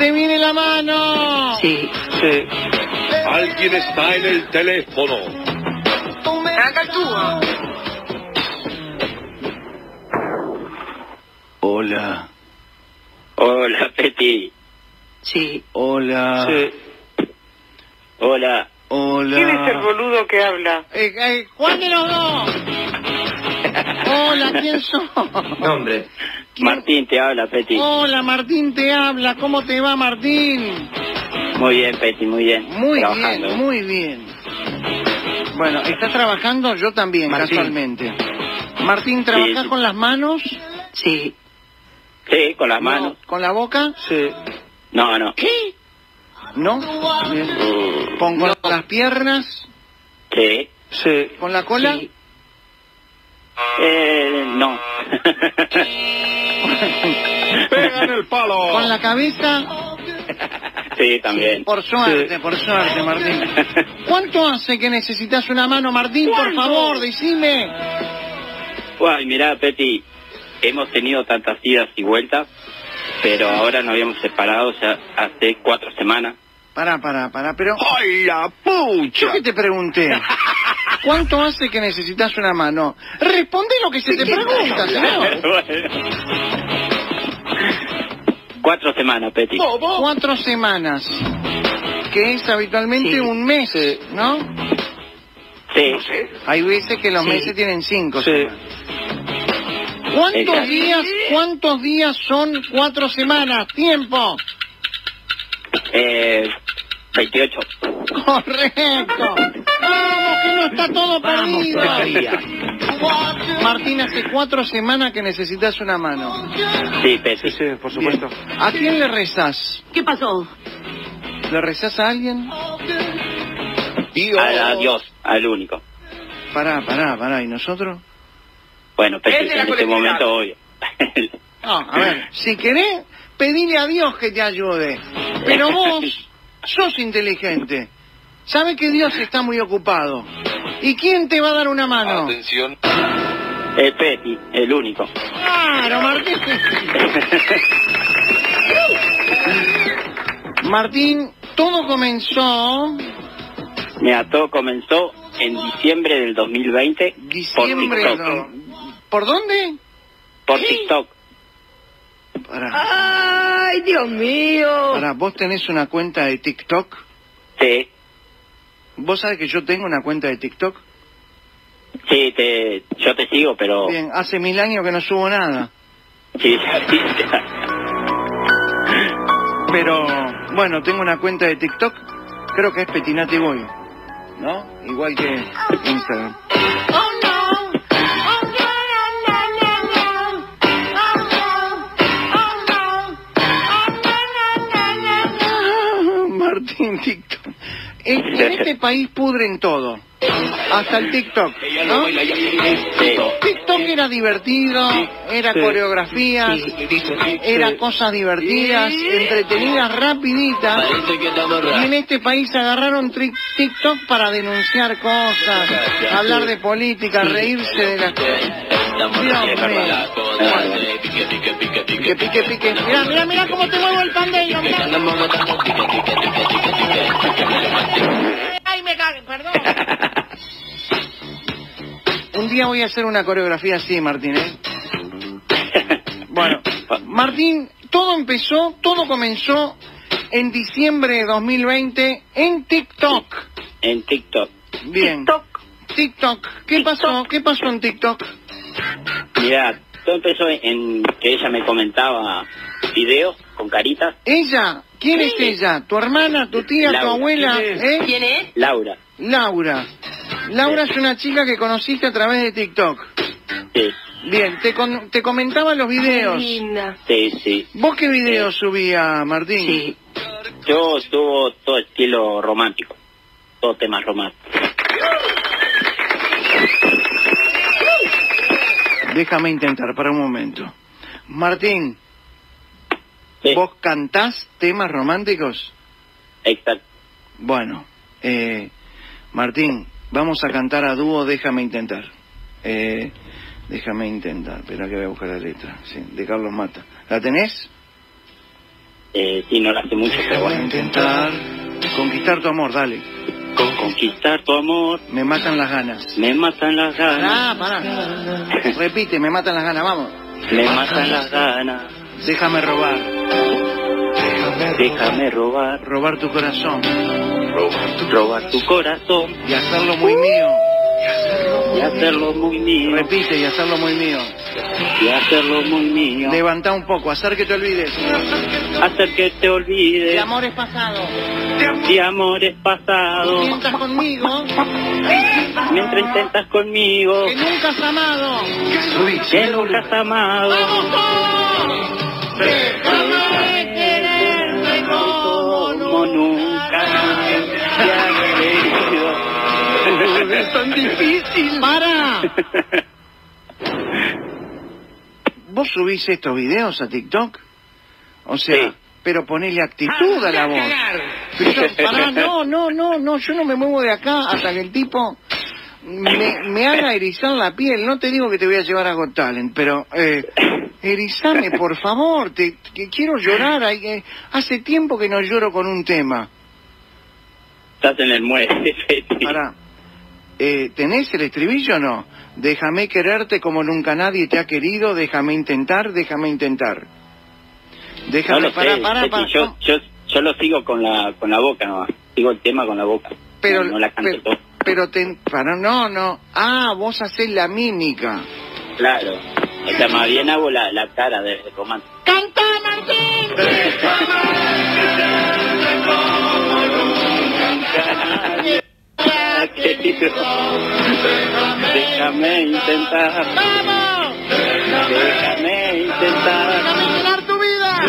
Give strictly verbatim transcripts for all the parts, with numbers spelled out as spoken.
¡Se viene la mano! Sí. Sí. Alguien está en el teléfono. Acá actúa. Hola. Hola, Peti. Sí. Hola. Sí. Hola. Hola. ¿Quién es el boludo que habla? Eh, eh, ¿Cuál de los dos? Hola, ¿quién sos? Nombre. ¿Quién? Martín te habla, Peti. Hola, Martín te habla. ¿Cómo te va, Martín? Muy bien, Peti, muy bien. Muy Trabajando. bien, muy bien. Bueno, ¿estás trabajando? Yo también, Martín. casualmente. Martín, ¿trabajás Sí. con las manos? Sí. Sí, con las manos. No. ¿Con la boca? Sí. No, no. ¿Qué? ¿No? Bien. Mm, ¿Con, con las piernas? Sí. Sí. ¿Con la cola? Sí. Eh, no. Pega en el palo. ¿Con la cabeza? Sí, también. Por suerte, Sí. por suerte, Martín. ¿Cuánto hace que necesitas una mano, Martín? Por favor, decime. Ay, mirá, Peti, hemos tenido tantas idas y vueltas, pero ahora nos habíamos separado ya hace cuatro semanas. Pará, pará, pará, pero... ¡Ay, la Yo pucha! que te pregunté, ¿cuánto hace que necesitas una mano? Responde lo que se te pregunta, señor. Bueno. Cuatro semanas, Peti. Cuatro semanas, que es habitualmente Sí. un mes, ¿no? Sí. Hay veces que los Sí. meses tienen cinco Sí. semanas. ¿Cuántos Exacto. días, cuántos días son cuatro semanas? ¡Tiempo! Eh, veintiocho. ¡Correcto! ¡Vamos, que no está todo Vamos perdido! todavía. Martín, hace cuatro semanas que necesitas una mano. Sí, Peti. Sí, sí, por supuesto. Bien. ¿A quién le rezás? ¿Qué pasó? ¿Le rezás a alguien? Dios. A, a Dios, al único. Pará, pará, pará. ¿Y nosotros? Bueno, Peti, Es de la en este colectividad. momento obvio. No, a ver, si querés, pedile a Dios que te ayude. Pero vos sos inteligente. Sabes que Dios está muy ocupado. ¿Y quién te va a dar una mano? Atención. El Peti, el único. Claro, Martín. Martín, todo comenzó Mira, todo comenzó en diciembre del dos mil veinte diciembre. por TikTok. ¿no? ¿Por dónde? Por ¿Qué? TikTok. Pará, ¡Ay, Dios mío! pará, ¿vos tenés una cuenta de TikTok? Sí, ¿Vos sabés que yo tengo una cuenta de TikTok? sí, te, yo te sigo, pero... Bien, hace mil años que no subo nada. Sí, sí, Pero, bueno, tengo una cuenta de TikTok. Creo que es Petinati Boy, ¿no? Igual que Instagram. Martín, TikTok. En, en este país pudren todo. Hasta el TikTok, ¿no? sí. TikTok era divertido, era Sí. coreografías, era cosas divertidas, entretenidas, rapiditas. Y en este país agarraron tri- TikTok para denunciar cosas, hablar de política, reírse de las cosas. Dios mío. Pique, pique, pique. Mirá, mirá, mirá cómo te muevo el pandero. Mirá. Ay, me cagué, perdón. Un día voy a hacer una coreografía así, Martín, ¿eh? Bueno, Martín, todo empezó, todo comenzó en diciembre de dos mil veinte en TikTok. En TikTok. Bien. TikTok. TikTok. ¿Qué pasó? ¿Qué pasó en TikTok? Mira, todo empezó en que ella me comentaba videos con caritas. ¿Ella? ¿Quién es ella? ¿Tu hermana, tu tía, tu Laura. abuela? ¿Quién es? ¿Eh? ¿Quién es? Laura. Laura. Laura es una chica que conociste a través de TikTok. Sí, Bien, te, con- te comentaba los videos. Linda. sí, sí. ¿Vos qué videos subía, Martín? Sí. Yo subo todo estilo romántico. Todo temas románticos. Déjame intentar, para un momento. Martín, Sí, ¿vos cantás temas románticos? exacto. Bueno, eh, Martín, vamos a cantar a dúo Déjame Intentar. Eh, déjame intentar, espera que voy a buscar la letra. Sí, de Carlos Mata. ¿La tenés? Eh, sí, no lo hace mucho, pero Voy a bueno. intentar conquistar tu amor, dale. Con conquistar tu amor, Me matan las ganas. me matan las ganas, Pará, pará. Repite, me matan las ganas, vamos. me matan las ganas. Déjame robar. Déjame robar, Robar tu corazón. robar tu corazón Y hacerlo muy mío. y hacerlo muy mío, Repite, y hacerlo muy mío. y hacerlo muy mío. Levantá un poco, hacer que te olvides. Hacer que te olvides De amores pasados. de amores pasados, Mientras conmigo, mientras intentas conmigo que nunca has amado. que nunca has amado. Déjame quererte como Como nunca te has querido. Es tan difícil. ¡Para! ¿Vos subís estos videos a TikTok? O sea, Sí. pero ponele actitud a la voz. Pero yo- pará, no, no, no, no, yo no me muevo de acá hasta que el tipo me, me haga erizar la piel. No te digo que te voy a llevar a Got Talent, pero eh, erizame, por favor, te, que quiero llorar. Hay, eh, hace tiempo que no lloro con un tema. Estás en el muelle, Feti. Pará, eh, ¿tenés el estribillo o no? Déjame quererte como nunca nadie te ha querido, déjame intentar, déjame intentar. No Déjame, lo pará, sé, pará, Feti, pará. yo, no. yo, yo lo sigo con la con la boca nomás. Sigo el tema con la boca. Pero, no, no la canto pero, todo. pero te, para, no, no. Ah, vos hacés la mímica. Claro. O sea, más bien hago la, la cara de romance. ¡Canta, Martín! Déjame intentar, ¡Vamos! déjame intentar ¡Déjame llenar tu vida!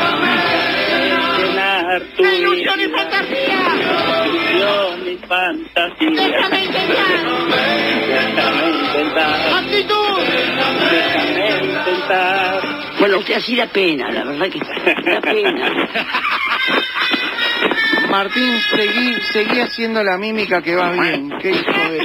llenar tu ¡De ilusión y vida. fantasía! Ilusión y fantasía. ¡Déjame intentar! Déjame intentar, ¡Actitud! déjame intentar. Bueno, usted así da pena, la verdad que da pena. Martín, seguí, seguí haciendo la mímica que va bien. ¡Qué hijo de...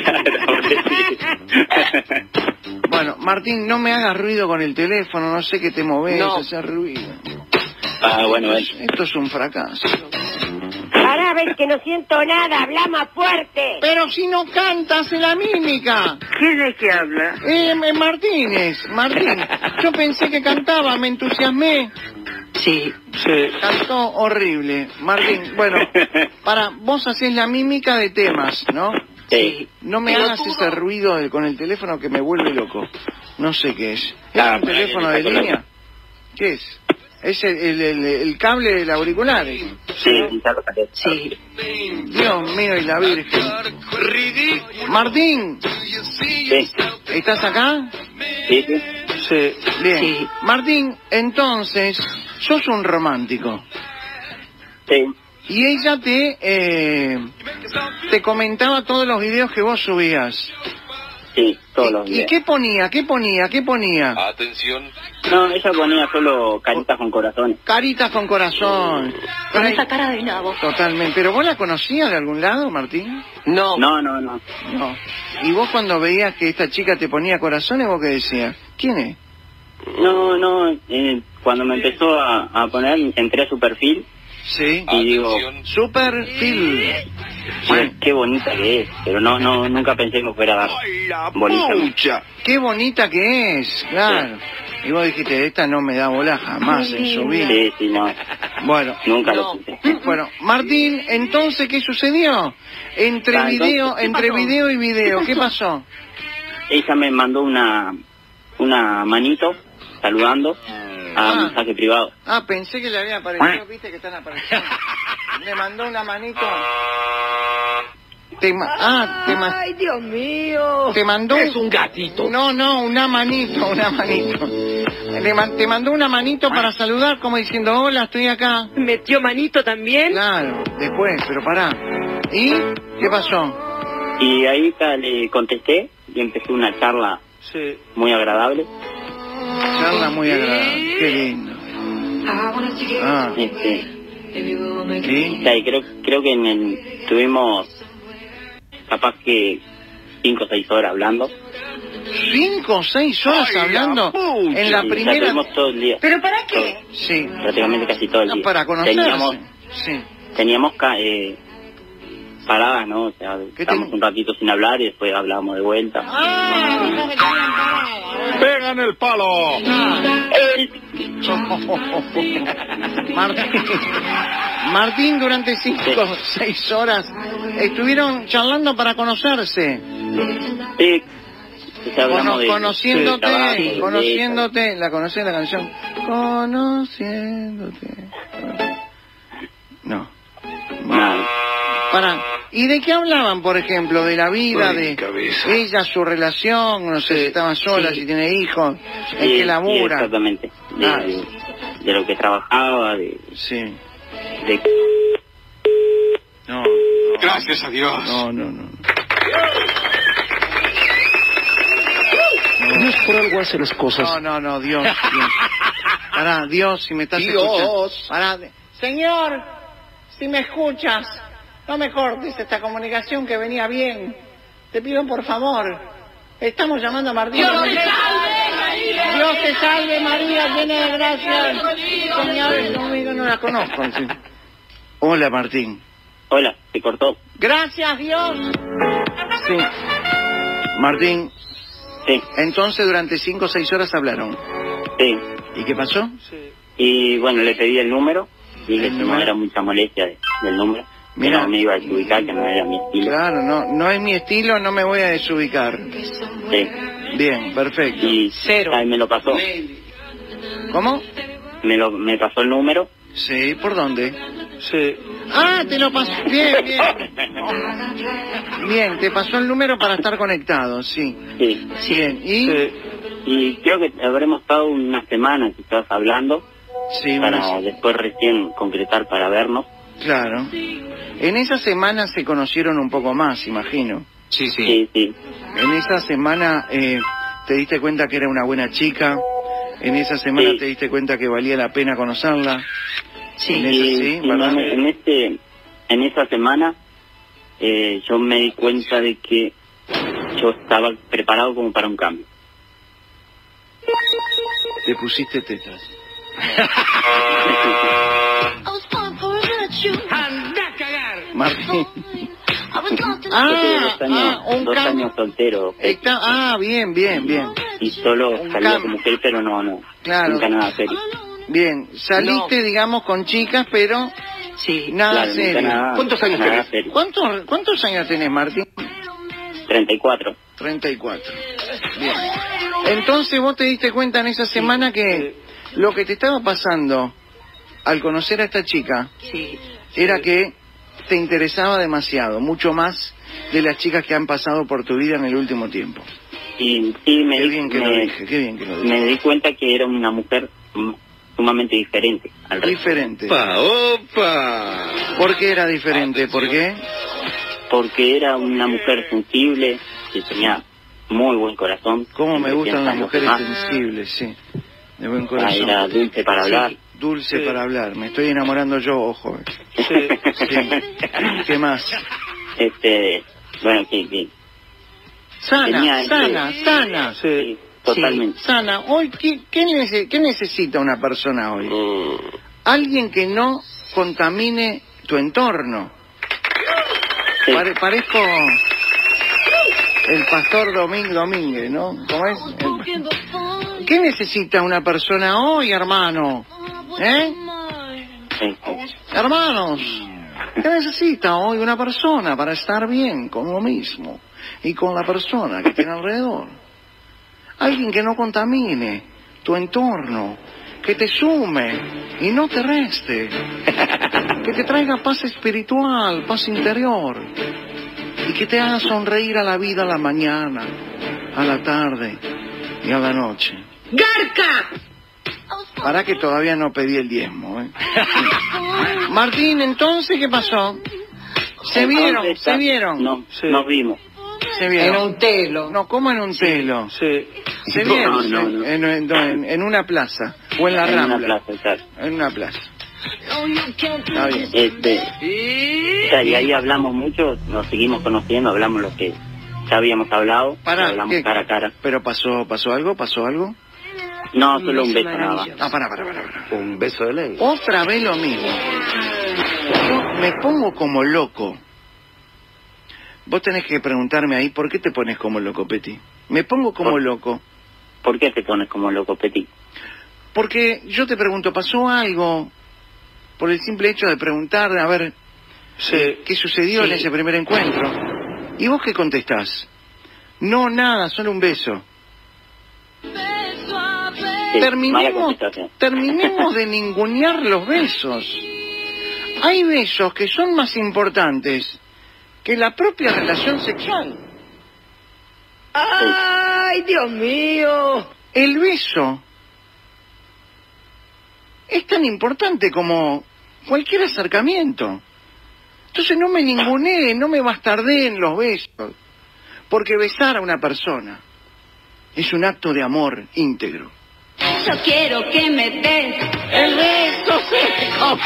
Bueno, Martín, no me hagas ruido con el teléfono, no sé qué te moves, No. hacer ruido. Ah, bueno, bueno. Esto es un fracaso. Ahora ves que no siento nada, habla más fuerte. Pero si no cantas en la mímica. ¿Quién es que habla? Eh, eh, Martínez, Martín. Yo pensé que cantaba, me entusiasmé. Sí. Sí. Cantó horrible. Martín, bueno, para, vos hacés la mímica de temas, ¿no? Sí. No me hagas ese ruido de- con el teléfono que me vuelve loco. No sé qué es. ¿Es Ah, un teléfono de está con línea? ¿Qué es? Es el, el, el, el cable del auricular. Sí, sí, ya lo saqué. Sí. Dios mío y la Virgen. Martín, Sí, ¿estás acá? sí, sí. Sí. Bien. Sí. Martín, entonces, sos un romántico. Sí. Y ella te eh, te comentaba todos los videos que vos subías. Sí, todos los ¿Y, y días. qué ponía? ¿Qué ponía? ¿Qué ponía? Atención. No, ella ponía solo caritas con corazones. Caritas con corazón. Con Ay, esa cara de nabo. Totalmente. ¿Pero vos la conocías de algún lado, Martín? No. No, no, no. No. ¿Y vos cuando veías que esta chica te ponía corazones, vos qué decías? ¿Quién es? No, no. Eh, cuando me empezó a, a poner, entré a su perfil Sí. y digo, Atención. Super Phil. "Ay, qué bonita que es. Pero no, no, nunca pensé que me fuera a dar bonita. Pucha, qué bonita que es, claro. Y vos dijiste, esta no me da bola jamás en su vida. Sí, sí, no. Bueno, Nunca No. lo pensé. bueno, Martín, entonces, ¿qué sucedió? Entre Ah, video, entonces, ¿qué entre pasó? video y video, ¿qué pasó? Ella me mandó una, una manito saludando a Ah. mensaje privado. Ah, pensé que le había aparecido, viste que están apareciendo. Le mandó una manito. Te ma- ah, te, ma- Ay, Dios mío. te mandó... Es un gatito. No, no, una manito, una manito. Le ma- te mandó una manito para saludar como diciendo, hola, estoy acá. ¿Metió manito también? Claro, después, pero pará. ¿Y qué pasó? Y ahí ta, le contesté y empecé una charla Sí. muy agradable. Charla muy agradable, qué lindo. Ah, Este, ¿sí? o sea, y creo, creo que en el, tuvimos capaz que cinco o seis horas hablando. ¿Cinco o seis horas Ay, hablando apuche. en la Sí, primera? salimos todo el día. ¿Pero para qué? Sí. Prácticamente casi todo el No, día. para conocerse. Teníamos, Sí. teníamos ca- eh, paradas, ¿no? O sea, ¿Qué estábamos ten- un ratito sin hablar y después hablábamos de vuelta. Ah, no me tenían parada. ¡Pegan el palo! Martín, Martín, durante cinco o seis horas estuvieron charlando para conocerse. Sí, o sea, hablamos Cono- de, conociéndote, de trabajo, de conociéndote, la conocés la canción. Conociéndote. No. nada. Para. ¿Y de qué hablaban, por ejemplo? De la vida, Ay, de cabeza. ella, su relación, no sé si estaba sola, Sí. si tiene hijos, en Sí, qué sí, labura. exactamente. De, Ah. de, de lo que trabajaba, de... Sí. de No, no. Gracias a Dios. No, no, no. Dios por algo hace las cosas. No, no, no, Dios, Dios. Pará, Dios, si me estás Dios. escuchando. Pará. de- Señor, si me escuchas, no me cortes esta comunicación que venía bien. Te pido por favor. Estamos llamando a Martín. Dios te salve, María. Dios te salve, María, llena de gracia. Señor, es conmigo, no la conozco. Sí. Hola, Martín. Hola, se cortó. Gracias, Dios. Sí. Martín, Sí, entonces durante cinco o seis horas hablaron. sí. ¿Y qué pasó? Y bueno, le pedí el número, y ¿El que no número? era mucha molestia de- del número. Mira. Que no me iba a desubicar, que no era mi estilo. Claro, no, no es mi estilo, no me voy a desubicar. Sí. Bien, perfecto. Y ahí me lo pasó. ¿Cómo? Me lo me pasó el número. Sí, ¿por dónde? Sí. Ah, te lo pasó. Bien, bien. Bien, te pasó el número para estar conectado, sí. Sí. Bien, ¿y? Sí. Y creo que habremos estado una semana quizás hablando Sí, para bueno, después recién concretar para vernos. claro. En esa semana se conocieron un poco más, imagino. Sí, sí. Sí, sí. En esa semana eh, te diste cuenta que era una buena chica. En esa semana Sí. te diste cuenta que valía la pena conocerla. Sí, En esa y, sí, y ¿verdad? en, en este en esa semana eh, yo me di cuenta de que yo estaba preparado como para un cambio. Te pusiste tetas. ¡Anda a cagar! Martín. Yo tuve Ah, dos años, ah, un dos cambio. años soltero Está- ah, bien, bien, bien. y solo un salía cambio. como mujer, pero no, no, Claro. nunca nada serio. Bien, saliste, digamos, con chicas, pero Sí. nada Claro, nunca serio. nada, ¿Cuántos años nada tenés? serio. ¿Cuántos, ¿Cuántos años tenés, Martín? treinta y cuatro. treinta y cuatro. Bien. Entonces vos te diste cuenta en esa semana que lo que te estaba pasando al conocer a esta chica Sí. era que te interesaba demasiado, mucho más de las chicas que han pasado por tu vida en el último tiempo. Y sí, me, Qué di, bien que lo me, dije, qué bien que lo dije. me di cuenta que era una mujer mm, sumamente diferente al resto. Diferente. ¡Opa! ¡Opa! ¿Por qué era diferente? ¿Por qué? Porque era una mujer sensible, que tenía muy buen corazón. Cómo me que gustan piensa las en los mujeres demás. sensibles, sí. De buen Ah, corazón. era dulce para hablar. Sí, dulce Sí. para hablar. Me estoy enamorando yo, ojo. Sí. Sí. ¿Qué más? Este, bueno, sí, sí. Sana, Tenía este- sana, sana. Sí. Sí, totalmente. Sana. Hoy, ¿qué, qué, nece- qué necesita una persona hoy? Alguien que no contamine tu entorno. Sí. Pare- parezco el pastor Domín Domínguez, ¿no? ¿Cómo es? El- ¿Qué necesita una persona hoy, hermano? ¿Eh? Sí, sí. Hermanos, ¿qué necesita hoy una persona para estar bien con uno mismo y con la persona que tiene alrededor? Alguien que no contamine tu entorno, que te sume y no te reste, que te traiga paz espiritual, paz interior y que te haga sonreír a la vida a la mañana, a la tarde y a la noche. ¡Garca! Para que todavía no pedí el diezmo, ¿eh? Martín, entonces, ¿qué pasó? Se vieron, Entonces, se vieron. No, Sí. nos vimos. Se vieron. En un telo. No, ¿cómo en un telo? Sí. Se No, vieron no, no. En, en- en- en una plaza o en la En una Rambla. plaza, claro. En una plaza. Está bien. Este, o sea, y ahí hablamos mucho, nos seguimos conociendo, hablamos lo que ya habíamos hablado, Pará, hablamos ¿qué? cara a cara. ¿Pero pasó pasó algo? ¿Pasó algo? No, solo un beso nada más. Ah, pará, pará, pará, pará. Un beso de lengua. Otra vez lo mismo. Yo me pongo como loco. Vos tenés que preguntarme ahí, ¿por qué te pones como loco, Peti? Me pongo como ¿Por? loco. ¿Por qué te pones como loco, Petit? Porque yo te pregunto, ¿pasó algo? Por el simple hecho de preguntar, a ver, Sí. ¿qué sucedió Sí. en ese primer encuentro? ¿Y vos qué contestás? No, nada, solo un beso. Sí, mala terminemos, contestación. terminemos de ningunear los besos. Hay besos que son más importantes que la propia relación sexual. ¡Ay, Dios mío! El beso es tan importante como cualquier acercamiento. Entonces no me ninguneen, no me bastardeen los besos, porque besar a una persona es un acto de amor íntegro. Yo quiero que me des ¡El beso seco!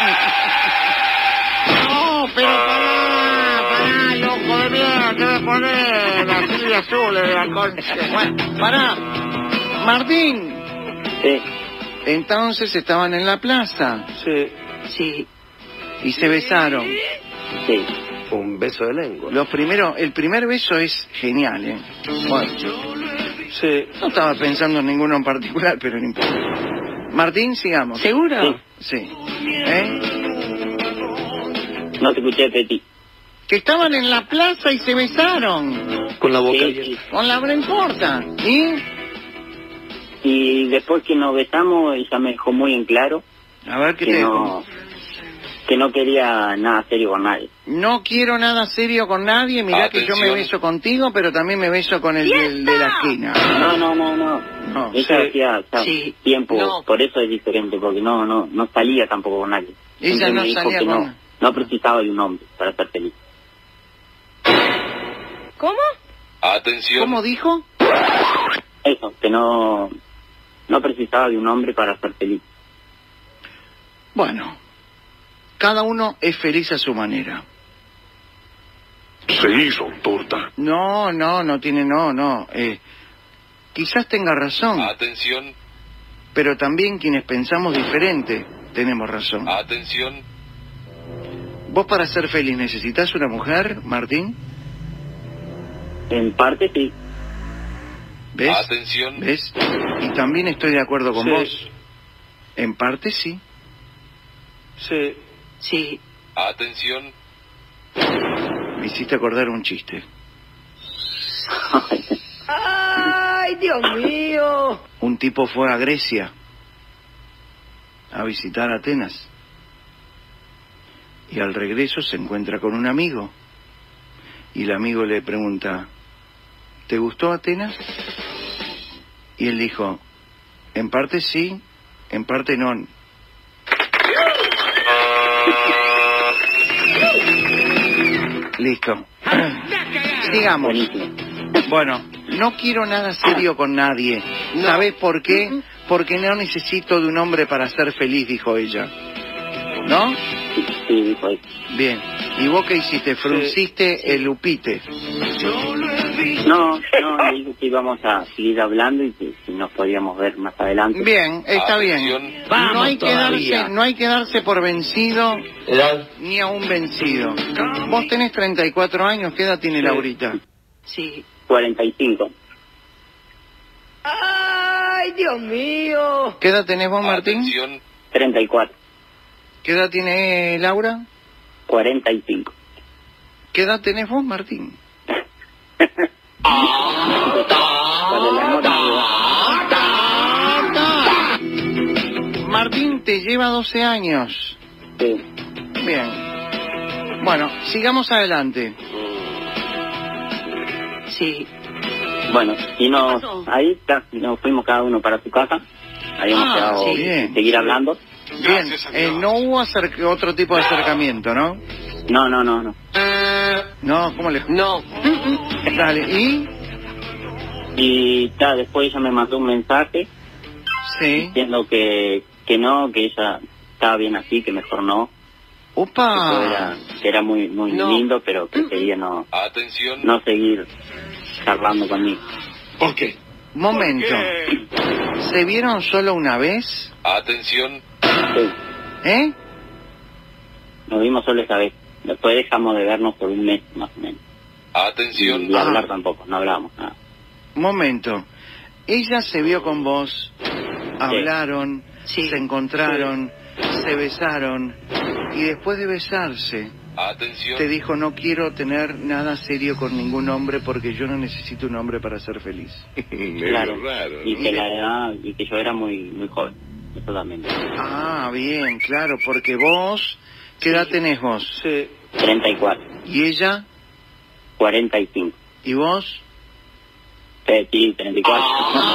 No, pero pará, pará, loco de mierda, te voy a poner así de azul de la concha. Bueno, pará. Martín, Sí, entonces estaban en la plaza Sí. Sí. y se besaron. sí. Un beso de lengua. Lo primero, el primer beso es genial, ¿eh? Bueno, Sí. no estaba pensando en ninguno en particular, pero no importa. Martín, sigamos. ¿Seguro? Sí. ¿Eh? No te escuché, Petit. Que estaban en la plaza y se besaron. Con la boca Sí, abierta. sí. Con la bren corta. ¿Y? Y después que nos besamos, ella me dejó muy en claro A ver, ¿qué que te no, que no quería nada serio con nadie. No quiero nada serio con nadie. Mirá que yo me Atención. beso contigo, pero también me beso con el del de la esquina. No, no, no, no. No, Ella sí. hacía ya Sí. tiempo, No. por eso es diferente, porque no, no, no salía tampoco con nadie. Ella Siempre no me dijo salía que con- no, no precisaba de un hombre para ser feliz. ¿Cómo? Atención. ¿Cómo dijo? Eso, que no, no precisaba de un hombre para ser feliz. Bueno, cada uno es feliz a su manera. Se hizo torta. No, no, no tiene, no, no. Eh, quizás tenga razón, Atención. pero también quienes pensamos diferente tenemos razón. Atención. ¿Vos para ser feliz necesitas una mujer, Martín? En parte sí. ¿Ves? Atención. ¿Ves? Y también estoy de acuerdo con Sí. vos. En parte sí. Sí. Sí. Atención. Me hiciste acordar un chiste. ¡Ay, Dios mío! Un tipo fue a Grecia a visitar Atenas. Y al regreso se encuentra con un amigo. Y el amigo le pregunta, ¿te gustó Atenas? Y él dijo, en parte sí, en parte no. Listo. Sigamos. Buenísimo. Bueno, no quiero nada serio con nadie. ¿Sabés por qué? Porque no necesito de un hombre para ser feliz, dijo ella. ¿No? Sí, sí, dijo eso. Bien. ¿Y vos qué hiciste? Frunciste el upite. No, no, le dije que íbamos a seguir hablando y que si nos podíamos ver más adelante. Bien, está Atención. bien. Vamos No hay que todavía. darse, no hay que darse por vencido ¿Edad? ni a un vencido. Vos tenés treinta y cuatro años, ¿qué edad tiene Sí. Laurita? Sí. cuarenta y cinco. ¡Ay, Dios mío! ¿Qué edad tenés vos, Martín? Atención. treinta y cuatro. ¿Qué edad tiene Laura? cuarenta y cinco. ¿Qué edad tenés vos, Martín? Para el amor de Dios. Martín te lleva doce años. Sí. Bien. Bueno, sigamos adelante. Sí. Bueno, y nos, ahí está, nos fuimos cada uno para su casa. Habíamos Ah, quedado sí. Bien. seguir hablando. Bien, Gracias a eh, Dios. no hubo acerc- otro tipo de acercamiento, ¿no? No, no, no, no. No, ¿cómo le...? No. Dale, ¿y? Y ya después ella me mandó un mensaje Sí. diciendo que, que no, que ella estaba bien así, que mejor no. Que, todo Opa. era, que era muy muy No. lindo, pero que quería no, Atención. no seguir charlando conmigo. ¿Por qué? Momento. ¿Se vieron solo una vez? Atención. Sí, ¿Eh? nos vimos solo esa vez. Después dejamos de vernos por un mes, más o menos. Atención. Y de hablar Ah. tampoco, no hablábamos nada. Momento. Ella se vio con vos, hablaron, Sí. se encontraron, se besaron, y después de besarse, Atención. te dijo: no quiero tener nada serio con ningún hombre porque yo no necesito un hombre para ser feliz. Claro. Raro, Y ¿no? que la edad, y que yo era muy muy joven. Eso también. Ah, bien, claro, porque vos, ¿qué edad tenés vos? Sí. treinta y cuatro, ¿Y ella? cuarenta y cinco. ¿Y vos? Sí, treinta y cuatro.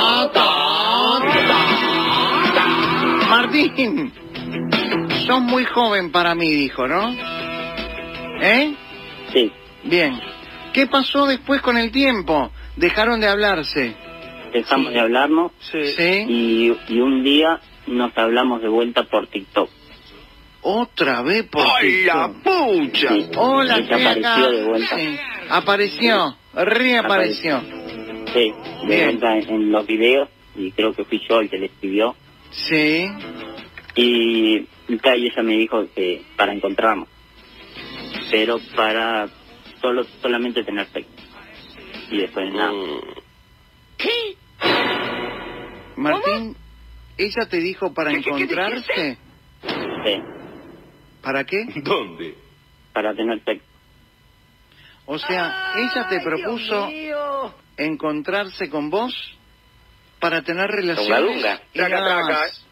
Martín, sos muy joven para mí, dijo, ¿no? ¿Eh? Sí, Bien. ¿Qué pasó después con el tiempo? Dejaron de hablarse. dejamos de hablarnos Sí. ¿Sí? y, y un día nos hablamos de vuelta por TikTok. Otra vez por TikTok. pucha! Sí. Hola, Ella estoy acá. apareció de vuelta. Sí. Apareció, reapareció. Sí, de Bien. vuelta en, en los videos, y creo que fui yo el que le escribió. Sí. Y, y, ta, y ella me dijo que para encontrarnos, pero para solo solamente tener sexo. Y después nada. Martín, ella te dijo para encontrarse. Sí, ¿Para qué? ¿Dónde? para tener sexo. O sea, ella te propuso encontrarse con vos para tener relaciones dunga. y nada más.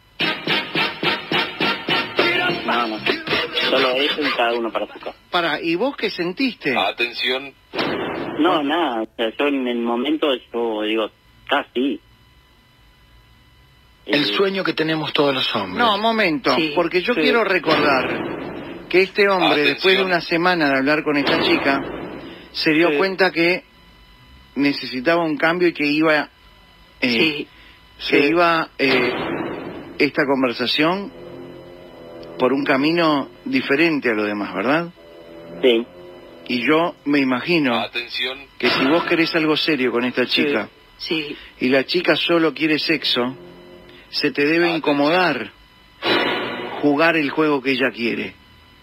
No, no. Solo eso y cada uno para su casa. Para, ¿y vos qué sentiste? Atención. No, nada. O sea, yo en el momento, yo digo, casi. El sueño que tenemos todos los hombres. No, momento, Sí. porque yo Sí. quiero recordar que este hombre, Atención. después de una semana de hablar con esta chica, se dio Sí. cuenta que necesitaba un cambio y que iba, eh, Sí. que Sí. iba eh, esta conversación por un camino diferente a lo demás, ¿verdad? Sí, Y yo me imagino Atención. que si vos querés algo serio con esta chica Sí. y la chica solo quiere sexo, se te debe Atención. incomodar jugar el juego que ella quiere.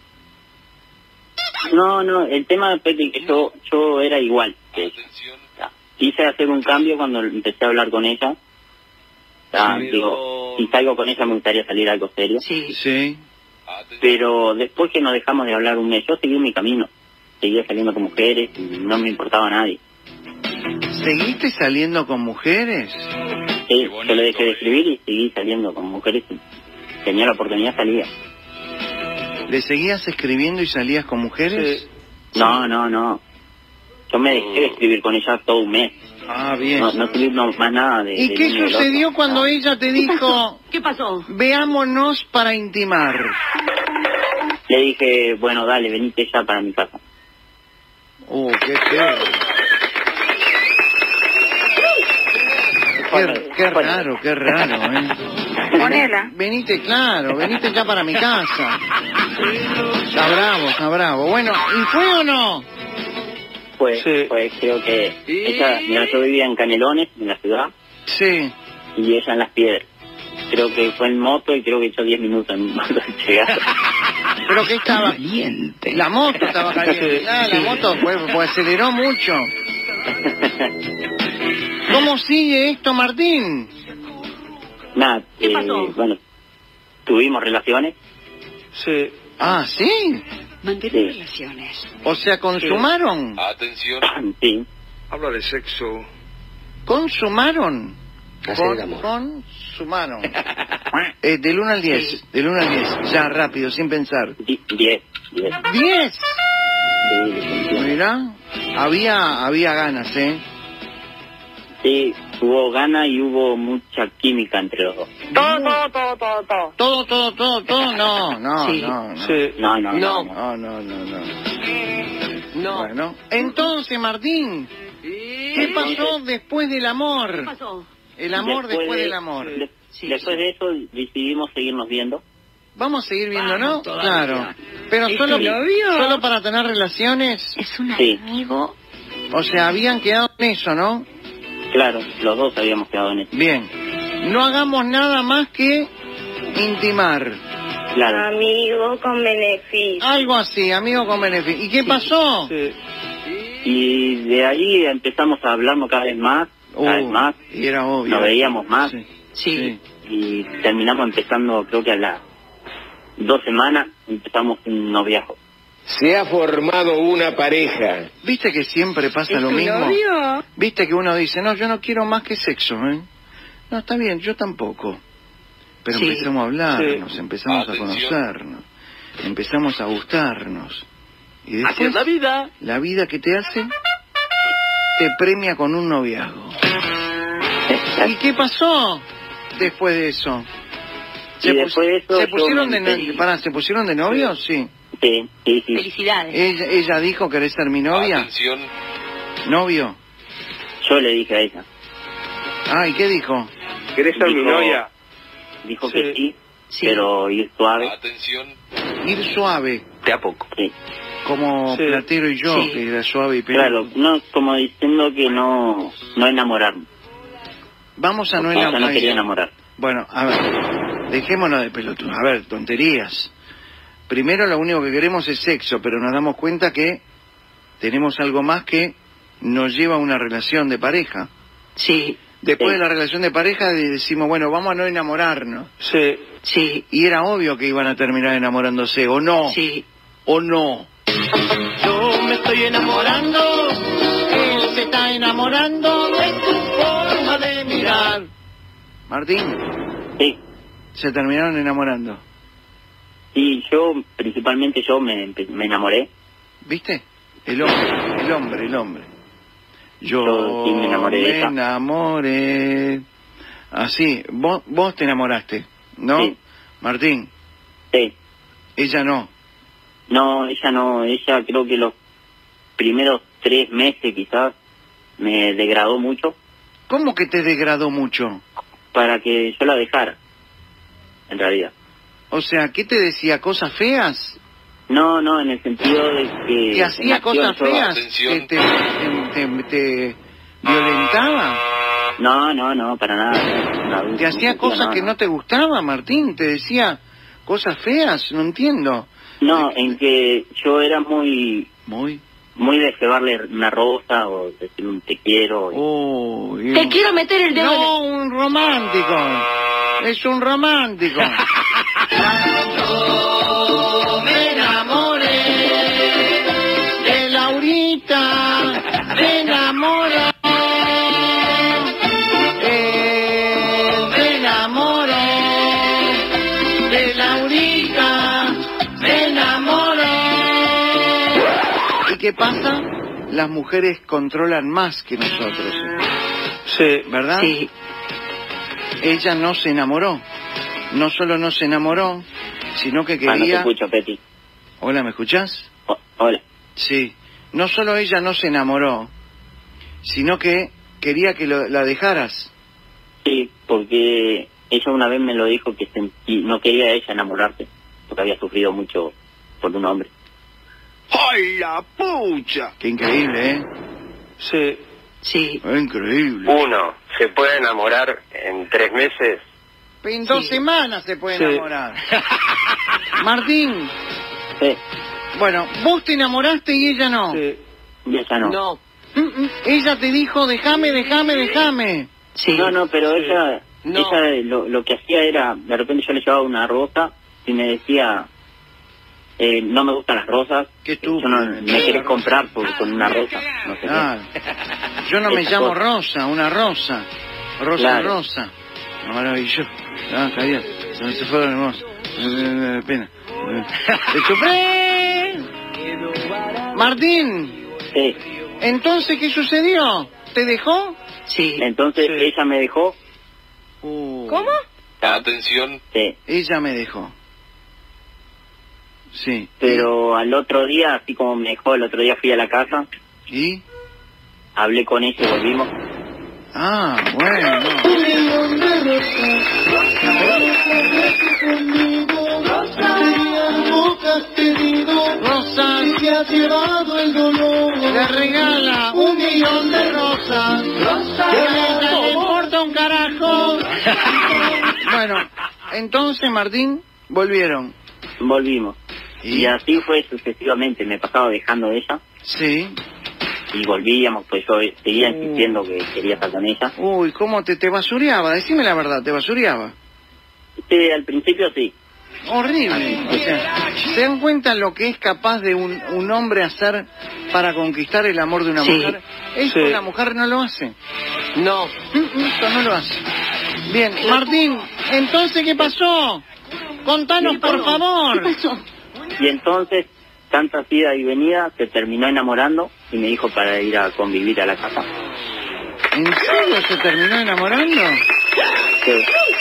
no, no, el tema es que yo, yo era igual que ella. Atención. O sea, quise hacer un cambio cuando empecé a hablar con ella. O sea, Sí, digo, si salgo con ella me gustaría salir algo serio. Sí. Sí. Atención. Pero después que nos dejamos de hablar un mes, yo seguí mi camino. Seguía saliendo con mujeres y no me importaba a nadie. ¿Seguiste saliendo con mujeres? Sí, yo le dejé de escribir y seguí saliendo con mujeres. Y tenía la oportunidad, salía. ¿Le seguías escribiendo y salías con mujeres? Sí. No, no, no. Yo me dejé de escribir con ella todo un mes. Ah, bien. No, no escribí no, más nada de... ¿Y del qué uno y del sucedió otro. cuando No. ella te dijo, ¿Qué pasó? veámonos para intimar? Le dije, bueno, dale, venite ya para mi casa. Uh, qué feo. Qué, qué raro, qué raro, ¿eh? Ponela. Venite, claro, venite ya para mi casa. Está bravo, está bravo. Bueno, ¿y fue o no? Pues, Sí. pues creo que ella, mira, yo vivía en Canelones, en la ciudad, Sí. y ella en Las Piedras. Creo que fue en moto y creo que echó diez minutos en moto al llegar. Pero que estaba... Caliente. La moto estaba caliente. Sí, Ah, la sí. moto pues, pues aceleró mucho. ¿Cómo sigue esto, Martín? Nada, ¿Qué eh, pasó? bueno, tuvimos relaciones, Sí. Ah, ¿sí? Mantener Sí. relaciones. O sea, ¿consumaron? Atención. sí, Habla de sexo. ¿Consumaron? Hacer Con, el amor. consumaron. Eh, del uno al diez, del uno al diez, ya rápido, sin pensar. di- diez, diez. ¡diez! Sí, definitivamente. Mirá, había, había ganas, ¿eh? Sí, hubo ganas y hubo mucha química entre los dos. Todo, todo, todo, todo, todo. Todo, todo, todo, todo, no, no, Sí. no, no. Sí. No, no, no. No. No, no, no, no. No. Bueno, entonces, Martín, ¿qué pasó después del ¿Qué amor? pasó? El amor después, de- del amor. de- Sí, después sí. de eso decidimos seguirnos viendo. Vamos a seguir viendo, ¿no? Vamos todavía. Claro. Pero ¿Es solo, tu novio? solo para tener relaciones. Es un Sí. amigo. O sea, habían quedado en eso, ¿no? Claro, los dos habíamos quedado en eso. Bien. No hagamos nada más que intimar. Claro. Amigo con beneficio. Algo así, amigo con beneficio. ¿Y qué pasó? Sí. Y de ahí empezamos a hablarnos cada vez más, cada vez Uh, más. Y era obvio. Nos veíamos más. Sí. Sí. Y terminamos empezando, creo que a las dos semanas, empezamos un noviazgo. Se ha formado una pareja. ¿Viste que siempre pasa ¿Es lo tu mismo? novio? ¿Viste que uno dice, no, yo no quiero más que sexo, ¿eh? No, está bien, yo tampoco. Pero Sí. empezamos a hablarnos, Sí. empezamos Atención. a conocernos, empezamos a gustarnos. Y Así después, es la vida. la vida que te hace, te premia con un noviazgo. ¿Y qué pasó después de eso? Y después de eso ¿Se yo pusieron me de, enteré. no- pará, ¿se pusieron de novios? Sí. Sí, sí, sí. Felicidades. Ella, ella dijo, ¿querés ser mi novia? Atención. ¿Novio? Yo le dije a ella. Ah, ¿y qué dijo? ¿Querés ser mi Dijo- novia? Dijo Sí. que sí, Sí. pero ir suave. Atención. Ir suave, De a poco. Sí. como Sí. Platero y yo, Sí. que era suave y Claro, peludo. no, como diciendo que no, no enamorarme. Vamos a no Porque ella no enamorar. quería enamorar. Bueno, a ver, dejémonos de pelotudos. A ver, tonterías. Primero lo único que queremos es sexo, pero nos damos cuenta que tenemos algo más que nos lleva a una relación de pareja. Sí. Después Sí. de la relación de pareja decimos, bueno, vamos a no enamorarnos. Sí. Sí. Y era obvio que iban a terminar enamorándose, ¿o no? Sí. ¿O no? Yo me estoy enamorando, él se está enamorando de tu forma de mirar. Martín, Sí. se terminaron enamorando, Y yo, principalmente yo, me, empe- me enamoré. ¿viste? El hombre, el hombre, el hombre. Yo, Yo sí me enamoré de me ella. enamoré. Así, vos, vos te enamoraste, ¿no? Sí. Martín, Sí. ella no. No, ella no, ella creo que los primeros tres meses quizás me degradó mucho ¿Cómo que te degradó mucho? para que yo la dejara, en realidad. O sea, ¿qué te decía? ¿Cosas feas? No, no, en el sentido de que... ¿Te hacía en cosas acción yo- feas? Atención. ¿Te, te, te- te violentaba? No, no, no, para nada. No, no, ¿Te hacía no, cosas no, que no te gustaban, Martín? ¿Te decía cosas feas? No entiendo. No, en que yo era muy Muy... muy de llevarle una rosa o decir un te quiero. y- Oh, y Te un- quiero meter el dedo. en el- No, un romántico. Es un romántico. Yo me enamoré de Laurita, me enamoré. Eh, me enamoré de Laurita, me enamoré. ¿Y qué pasa? Las mujeres controlan más que nosotros, Sí. ¿verdad? Sí. Ella no se enamoró. No solo no se enamoró, sino que Ah, no te quería... escucho, Peti. Hola, ¿me escuchás? O- hola. Sí. No solo ella no se enamoró, sino que quería que lo- la dejaras. Sí, porque ella una vez me lo dijo que sentí, no quería ella enamorarse, porque había sufrido mucho por un hombre. ¡Ay, la pucha! Qué increíble, ¿eh? Sí. Sí. Qué increíble. Uno, ¿se puede enamorar en tres meses? En dos Sí. semanas se puede Sí. enamorar. Martín, Sí, bueno, vos te enamoraste y ella no. Sí. y ella no. No. Mm, mm, Ella te dijo, déjame, déjame, déjame. Sí. No, no, pero Sí. ella, No. ella lo, lo que hacía era, de repente yo le llevaba una rosa y me decía, eh, no me gustan las rosas, Qué yo estúpido. no me querés comprar por, con una rosa, no sé Ah, yo no me Esa llamo cosa. Rosa, una rosa. Rosa Claro. Rosa. Ah, maravilloso. Ah, está bien. Se me se fue hermoso. Eh, eh, pena. Eh, ¡Te chupé! Martín, qué. Sí, ¿entonces qué sucedió? ¿Te dejó? Sí. entonces Sí. ella me dejó, Uh, ¿Cómo? Atención. sí, Ella me dejó. Sí. pero al otro día, así como me dejó, el otro día fui a la casa, ¿Y? hablé con ella y volvimos. Ah, bueno. Rosa, te ha llevado el dolor. le regala un millón de rosas, que a ella le importa un carajo. Bueno, entonces, Martín, volvieron. Volvimos. ¿Y? Y así fue sucesivamente. Me pasaba dejando de ella. Sí. Y volvíamos, pues yo seguía insistiendo que quería estar con ella. Uy, ¿cómo te, te basureaba? Decime la verdad, ¿te basureaba? Sí, al principio sí. Horrible. O sea, ¿se dan cuenta lo que es capaz de un, un hombre hacer para conquistar el amor de una Sí. mujer? Esto Sí. la mujer no lo hace. No. Esto no lo hace. Bien, Martín, entonces, ¿qué pasó? Contanos, por favor. ¿Qué pasó? Y entonces, tantas idas y venidas, se terminó enamorando y me dijo para ir a convivir a la casa. ¿En serio se terminó enamorando? Sí.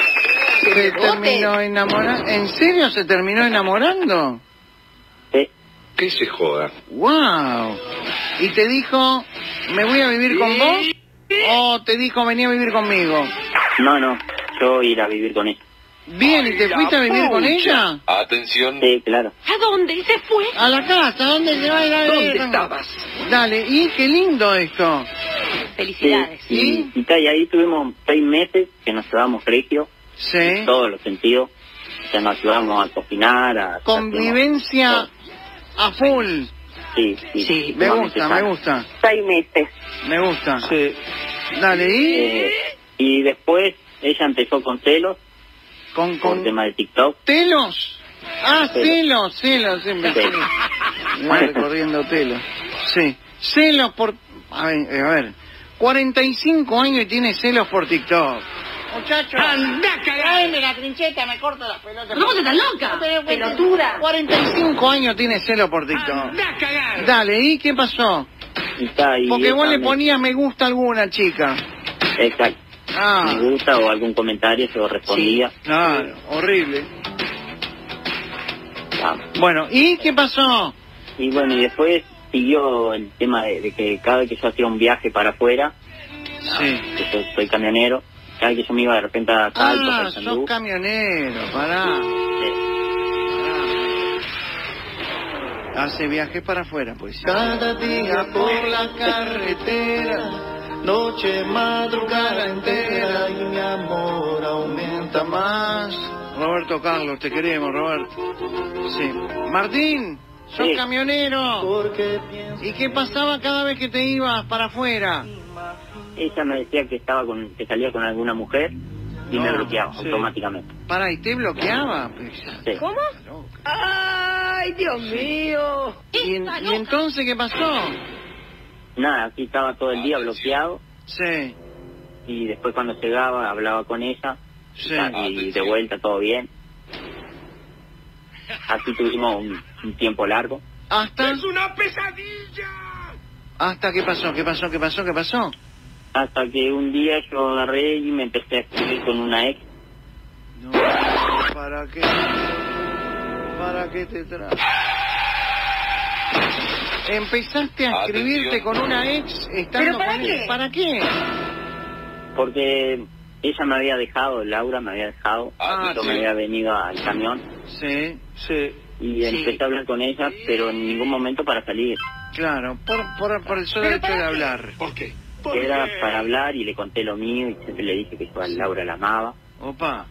¿Se terminó enamorando? ¿En serio se terminó enamorando? Sí. Que se joda. ¡Wow! ¿Y te dijo, me voy a vivir con vos? ¿O te dijo, vení a vivir conmigo? No, no, yo ir a vivir con ella. Bien, ¿y te fuiste a vivir con ella? Atención. Sí, claro. ¿A dónde se fue? A la casa, ¿dónde se va a ir a vivir? ¿Dónde estabas? Dale, y qué lindo esto. Felicidades. Sí, y, y, y ahí tuvimos seis meses que nos llevamos regio, Sí. en todos los sentidos. O sea, nos ayudamos a cocinar, a... Convivencia a full. Sí, sí. Sí, Me sumamente gusta, me sana. gusta, Seis meses. me gusta. Sí. Dale, ¿y? Eh, y después ella empezó con celos, Con, por con tema de TikTok. telos. Ah, Celos. celos, celos, siempre. Sí. Me va recorriendo telos. Sí, celos por... A ver, eh, a ver, cuarenta y cinco años y tiene celos por TikTok. Muchacho, ¡Anda, cagá! tráeme la trincheta, me corta las pelotas. ¿Cómo te estás loca? Pero, pero, Pelotuda. cuarenta y cinco años tiene celos por TikTok. ¡Anda, cagá! Dale, ¿y qué pasó? Y está ahí. Porque vos ella le me- ponías me gusta a alguna chica. Exacto. Ah, Me gusta o algún comentario, yo respondía. claro, horrible. Ah, Bueno, ¿y qué pasó? Y bueno, y después siguió el tema de, de que cada vez que yo hacía un viaje para afuera, Sí. que yo soy camionero, cada vez que yo me iba de repente a Salto, Ah, Paysandú, sos camionero, pará. eh, pará. Hace viajes para afuera, pues. Cada día por la carretera, noche, madrugada entera, y mi amor aumenta más. Roberto Carlos, te queremos, Roberto. Sí. Martín, sos Sí. camionero. ¿Y qué pasaba cada vez que te ibas para afuera? ella me decía que estaba con, que salía con alguna mujer y No, me bloqueaba sí. automáticamente. Para, ¿y te bloqueaba? Pues, Sí. ¿Cómo? ¡Ay, Dios mío! ¿Y, en- y entonces qué pasó? Nada, aquí estaba todo el día bloqueado Sí, y después cuando llegaba hablaba con ella sí. y de vuelta todo bien. Así tuvimos un, un tiempo largo. ¿Hasta? ¡Es una pesadilla! ¿Hasta qué pasó? ¿Qué pasó? ¿Qué pasó? ¿Qué pasó? Hasta que un día yo agarré y me empecé a escribir con una ex. No, ¿para qué? ¿Para qué te traes? Empezaste a escribirte con una ex estando ¿Pero para con qué? él. ¿Para qué? Porque ella me había dejado, Laura me había dejado, Ah, yo sí. me había venido al camión Sí, Sí. y empecé a hablar con ella, pero en ningún momento para salir. claro, por, por, por el solo ¿Pero hecho para de qué? hablar. ¿Por qué? Era para hablar y le conté lo mío y siempre le dije que yo a Laura la amaba. Opa,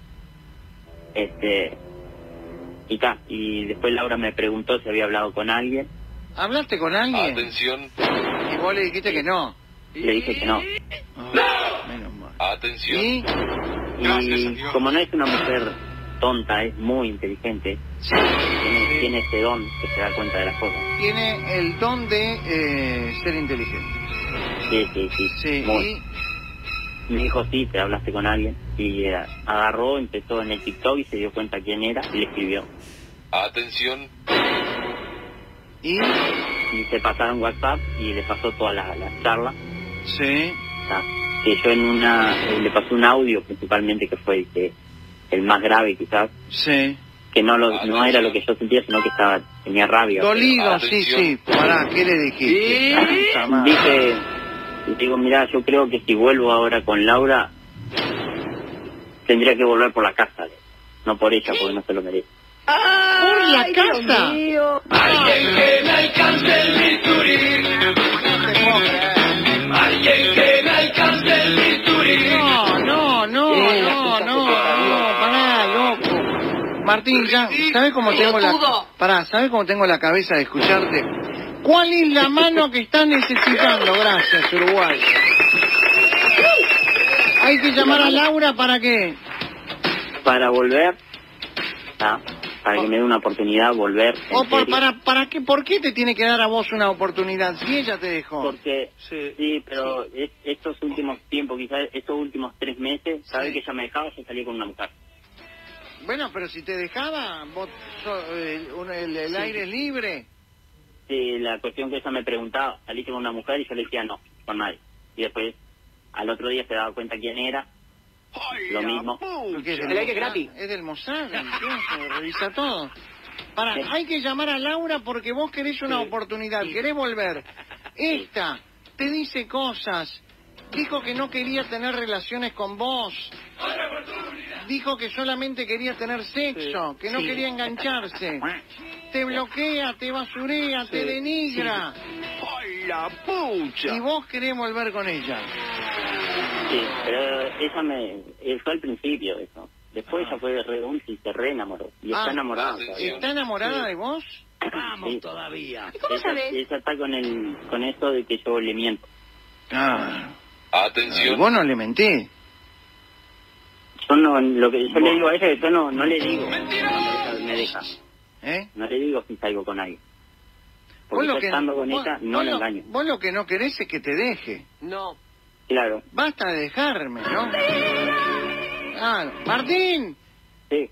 Este, y ta, y después Laura me preguntó si había hablado con alguien, ¿hablaste con alguien? Atención. Y vos le dijiste que no. le dije que no. Ah, menos mal. Atención. ¿Y? Gracias a Y Dios. como no es una mujer tonta, es muy inteligente, tiene, tiene ese don que se da cuenta de las cosas. Tiene el don de eh, ser inteligente. Sí, sí, sí. Sí, muy. Me dijo, sí, te hablaste con alguien. Y eh, agarró, empezó en el TikTok y se dio cuenta quién era y le escribió. Atención. y... ¿Y? Y se pasaron WhatsApp y le pasó toda la, la charla. Sí, O sea, que yo en una, eh, le pasó un audio principalmente que fue el, que, el más grave quizás, sí. que no lo, no era lo que yo sentía, sino que estaba, tenía rabia. Dolido, sí, Atención. sí. Pará, ¿qué le dijiste? Pero, Puta madre. dije, digo, mira, yo creo que si vuelvo ahora con Laura, tendría que volver por la casa, no por ella, porque no se lo merece. ¿Por la casa? Dios mío. Alguien que me alcance el bisturí. Martín, ya, ¿sabes cómo tengo la... Pará, ¿sabes cómo tengo la cabeza de escucharte? ¿Cuál es la mano que estás necesitando? Gracias, Uruguay. Hay que llamar a Laura, ¿para qué? Para volver, ¿tá? Para que me dé una oportunidad, volver. ¿O por, para, para qué, por qué te tiene que dar a vos una oportunidad si ella te dejó? Porque, Sí. sí, pero es- estos últimos tiempos, quizás estos últimos tres meses, sabes que ella me dejaba, yo salí con una mujer. Bueno, pero si te dejaba, vos sos, eh, un- el, el aire es libre. Sí, la cuestión que ella me preguntaba, salí con una mujer y yo le decía no, con nadie. Y después, al otro día se daba cuenta quién era, lo mismo. Porque es del El aire Mossad, gratis. Es del Mossad, entonces, revisa todo. Para, Sí. hay que llamar a Laura porque vos querés una oportunidad, querés volver. Esta te dice cosas, dijo que no quería tener relaciones con vos, dijo que solamente quería tener sexo, Sí. que no Sí. quería engancharse. Te bloquea, te basurea, te Sí. denigra. ¡Ay, la pucha! Y vos querés volver con ella. Sí, pero ella me... eh, fue al principio eso. Después ella fue re dulce y se re enamoró. Y Ah, está enamorada. ah, sí, todavía. ¿Está enamorada de vos? Sí. todavía. ¿Y cómo Ella, sabés? ella está con el con esto de que yo le miento. Ah, Atención. vos no le mentís. Yo no, lo que yo le digo a ella es que yo no, no le digo cuando ella me deja. ¿Eh? No le digo si salgo con alguien. Vos Porque lo, yo que, estando con vos- ella no vos la lo- engaño. vos lo que no querés es que te deje. No. Claro, Basta de dejarme, ¿no? Ah, Martín, sí.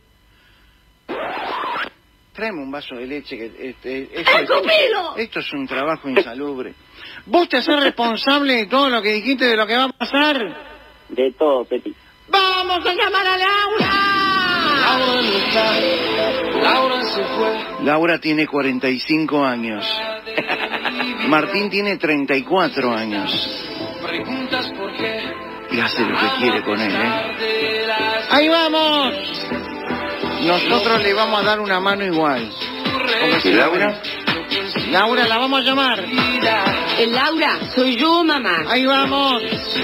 tráeme un vaso de leche que este, esto, es, esto es un trabajo insalubre. Vos te haces responsable de todo lo que dijiste, de lo que va a pasar. De todo, Peti. ¡Vamos a llamar a Laura! Laura no está. Laura se fue. Laura tiene cuarenta y cinco años. Martín tiene treinta y cuatro años. Y hace lo que quiere con él, ¿eh? ¡Ahí vamos! Nosotros le vamos a dar una mano igual. ¿Y Laura? Laura, la vamos a llamar. Eh, Laura, soy yo, mamá. Ahí vamos.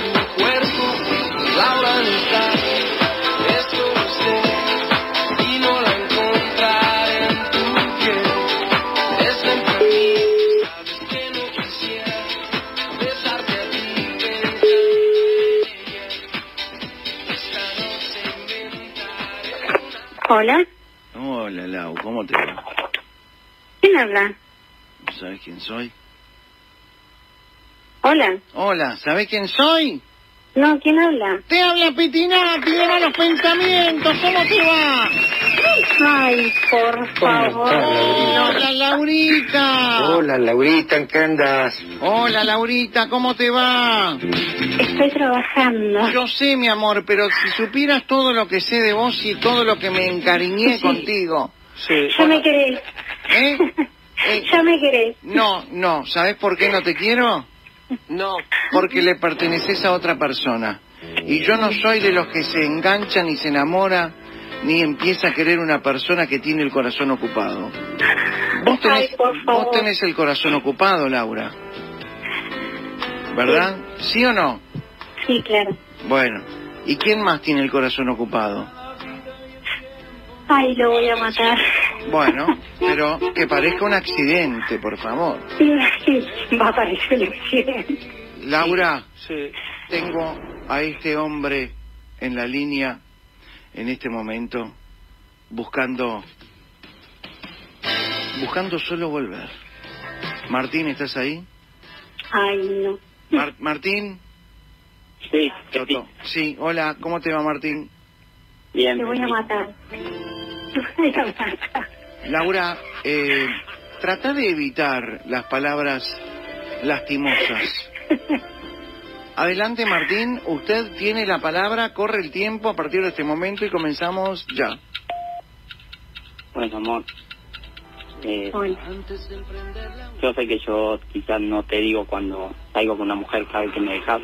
Hola, Hola, Lau, ¿cómo te va? ¿quién habla? ¿Sabes quién soy? Hola, Hola, ¿sabes quién soy? no, ¿quién habla? Te habla Pitinati de Malos Pensamientos, ¿cómo te va? Ay, por favor. Hola, Laurita. Hola, Laurita, ¿en qué andas? Hola, Laurita, ¿cómo te va? Estoy trabajando. Yo sé, mi amor, pero si supieras todo lo que sé de vos y todo lo que me encariñé Sí. contigo. Sí. Ya me querés. ¿Eh? Eh, Ya me querés. No, no, ¿sabes por qué no te quiero? No. Porque le perteneces a otra persona. Y yo no soy de los que se enganchan ni se enamora, ni empieza a querer una persona que tiene el corazón ocupado. Vos tenés, Ay, por favor. vos tenés el corazón ocupado, Laura. ¿Verdad? ¿Sí o no? Sí, claro. Bueno, ¿y quién más tiene el corazón ocupado? Ay, lo voy a matar. Bueno, pero que parezca un accidente, por favor. Va a parecer un accidente. Laura, Sí. tengo a este hombre en la línea en este momento buscando buscando solo volver. Martín, ¿estás ahí? Ay, no. Mar- Martín, Sí, Peti. Toto. Sí, hola, ¿cómo te va, Martín? Bien, Te voy a Peti. matar. Te voy a matar. Laura, eh, trata de evitar las palabras lastimosas. Adelante, Martín, usted tiene la palabra, corre el tiempo a partir de este momento y comenzamos ya. Bueno, amor. Eh, Hola. yo sé que yo quizás no te digo cuando salgo con una mujer cada vez que me dejas,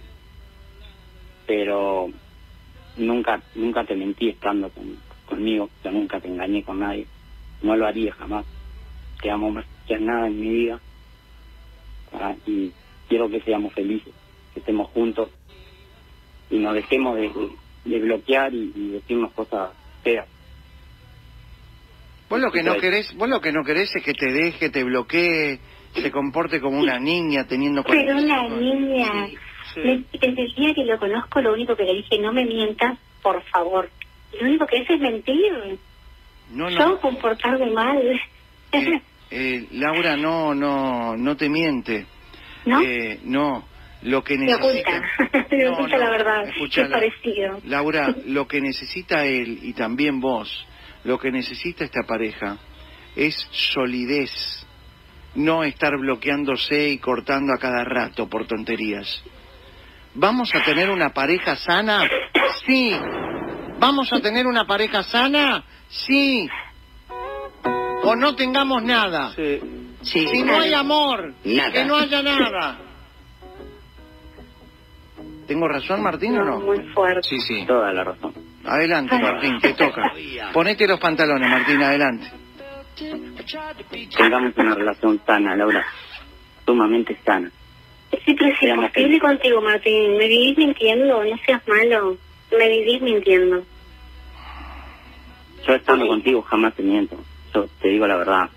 pero nunca nunca te mentí estando con, conmigo, yo nunca te engañé con nadie, no lo haría jamás. Te amo más que nada en mi vida. Ah, y quiero que seamos felices, que estemos juntos y nos dejemos de, de bloquear y, y decirnos cosas feas. Vos lo que no querés, vos lo que no querés es que te deje, te bloquee, se comporte como una niña teniendo... Pero una niña... Sí. Le, desde el día que lo conozco, lo único que le dije, no me mientas, por favor. Lo único que hace es mentir. No, no. Yo comportarme mal. Eh, eh, Laura no, no, no te miente. ¿No? Eh, no. Lo que me necesita... oculta, me no, oculta no, la verdad, escucha, es parecido. Laura, lo que necesita él, y también vos, lo que necesita esta pareja, es solidez. No estar bloqueándose y cortando a cada rato por tonterías. ¿Vamos a tener una pareja sana? Sí. ¿Vamos a tener una pareja sana? Sí. O no tengamos nada. Sí. Sí. Si no hay amor, Nada. que no haya nada. ¿Tengo razón, Martín, no, o no? muy fuerte. Sí, sí. Toda la razón. Adelante, Martín, te toca. Ponete los pantalones, Martín, adelante. Tengamos una relación sana, Laura. Sumamente sana. Sí, pero es imposible contigo, Martín. Me vivís mintiendo, no seas malo. Me vivís mintiendo. Yo estando Ay. contigo jamás te miento. Yo te digo la verdad.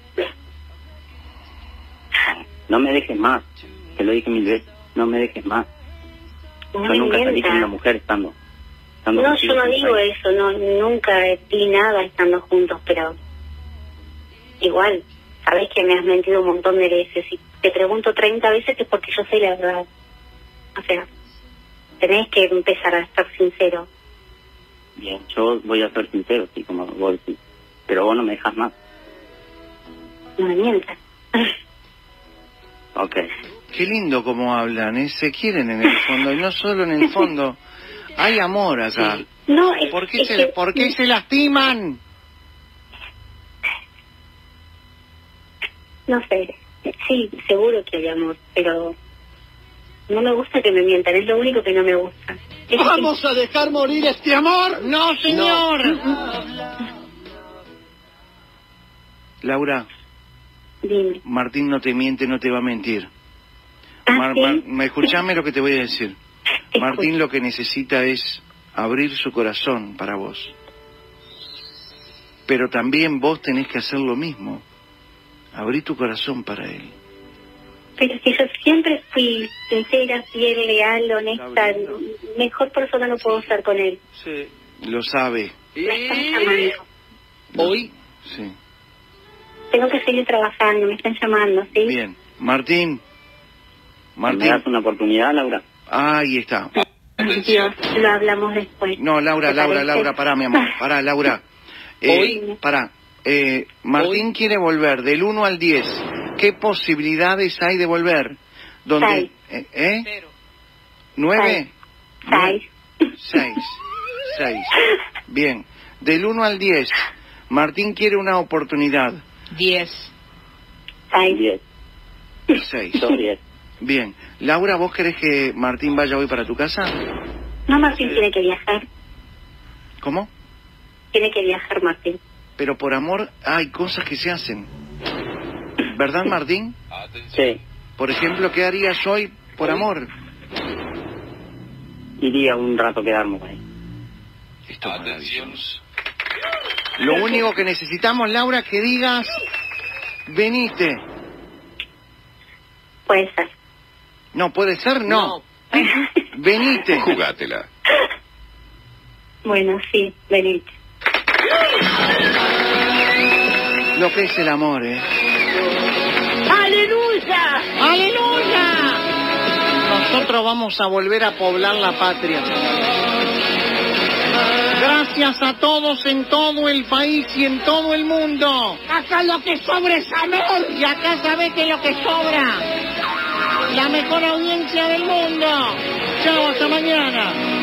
No me dejes más. Te lo dije mil veces. No me dejes más. No yo nunca mienta. salí con una mujer estando... estando no, yo no digo ahí. eso. No, nunca di nada estando juntos, pero... Igual, sabés que me has mentido un montón de veces. Y te pregunto treinta veces es porque yo sé la verdad. O sea, tenés que empezar a estar sincero. Bien, yo voy a ser sincero, sí, como vos decís. Pero vos no me dejas más. No me mientas. Ok. Qué lindo como hablan, ¿eh? Se quieren en el fondo, y no solo en el fondo. Hay amor acá. Sí. No, es, ¿Por qué, es se, que... ¿por qué se lastiman? No sé, sí, seguro que hay amor, pero no me gusta que me mientan, es lo único que no me gusta. Es ¿Vamos que... a dejar morir este amor? No, señor. No. Laura. Dime. Martín no te miente, no te va a mentir. ¿Ah, Mar, sí? Mar, escuchame lo que te voy a decir. Escucha. Martín lo que necesita es abrir su corazón para vos. Pero también vos tenés que hacer lo mismo. Abrí tu corazón para él. Pero es que yo siempre fui sincera, fiel, leal, honesta. Mejor persona no puedo ser con él. Sí. Lo sabe. Me están llamando. ¿Hoy? Sí. Tengo que seguir trabajando, me están llamando, ¿sí? Bien. Martín. Martín. ¿Me das una oportunidad, Laura? Ahí está. Dios, lo hablamos después. No, Laura, Laura, parece? Laura, pará, mi amor. Pará, Laura. Eh, Hoy, pará. Eh, Martín Hoy. quiere volver del uno al diez. ¿Qué posibilidades hay de volver? ¿Dónde? Seis. ¿Eh? ¿Eh? ¿Nueve? Seis. Seis. Seis. Bien. Del uno al diez. Martín quiere una oportunidad. Diez. Seis. Diez. Seis. Diez. Bien. Laura, ¿vos querés que Martín vaya hoy para tu casa? No, Martín sí. tiene que viajar. ¿Cómo? Tiene que viajar, Martín. Pero por amor hay cosas que se hacen. ¿Verdad, Martín? Sí. Por ejemplo, ¿qué harías hoy por amor? Iría un rato a quedarme ahí. Esto es maravilloso. Lo único que necesitamos, Laura, es que digas, venite. Puede ser. No, puede ser, no. no. Venite. Jugátela. Bueno, sí, venite. Lo que es el amor, ¿eh? ¡Aleluya! ¡Aleluya! Nosotros vamos a volver a poblar la patria. Gracias a todos en todo el país y en todo el mundo. Acá lo que sobra es amor. Y acá sabés que lo que sobra. La mejor audiencia del mundo. Chao, hasta mañana.